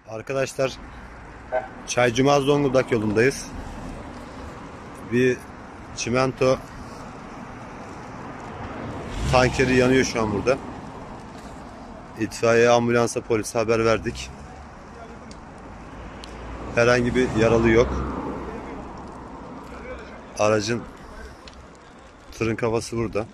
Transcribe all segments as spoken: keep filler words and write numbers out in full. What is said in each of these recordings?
Arkadaşlar, Çaycumaz Zonguldak yolundayız. Bir çimento tankeri yanıyor şu an burada. İtfaiye, ambulansa, polise haber verdik. Herhangi bir yaralı yok. Aracın, tırın kafası burada.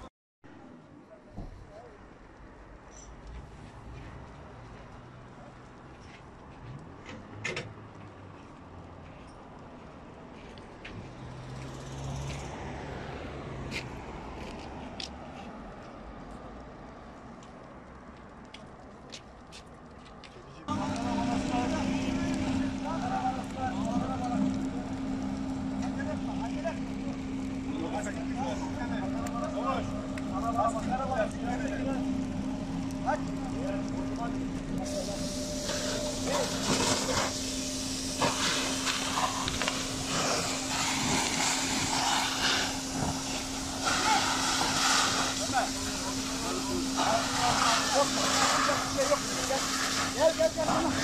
Gel gel gel bana.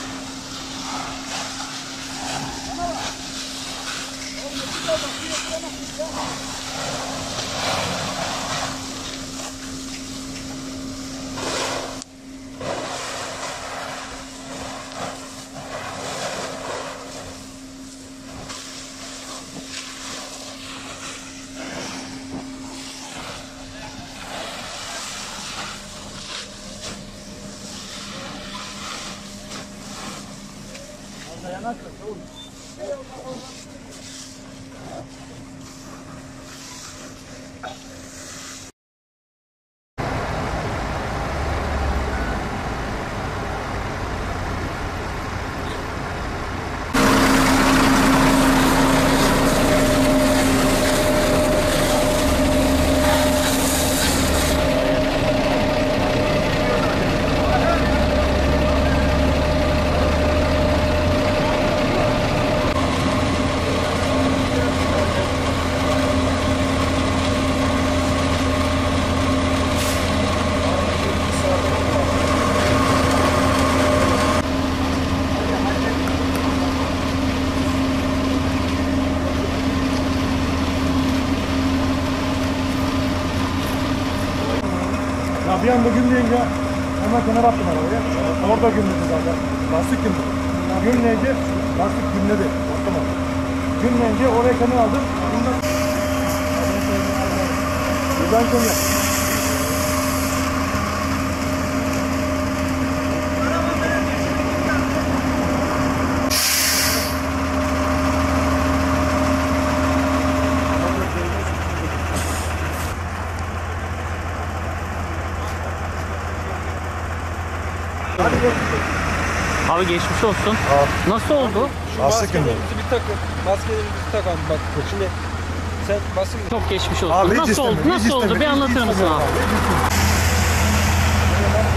Bana bak. Oğlum bir daha bak. Bir daha bak. Dayanak yok oğlum. Ya bir anda gümleyince hemen kenara attım arabaya. Orada gümledi zaten. Lastik gümledi. Gümleyince lastik gümledi. Ortama. Gümleyince oraya kenara aldım. Bundan... Buradan sonra. Abi geçmiş olsun. Aa. Nasıl oldu? Maskelerimizi bir takın. Maskelerimizi takalım bak. Şimdi sen basın. Çok geçmiş olsun. Abi, nasıl oldu? Nasıl oldu? Bir anlatır mısın abi?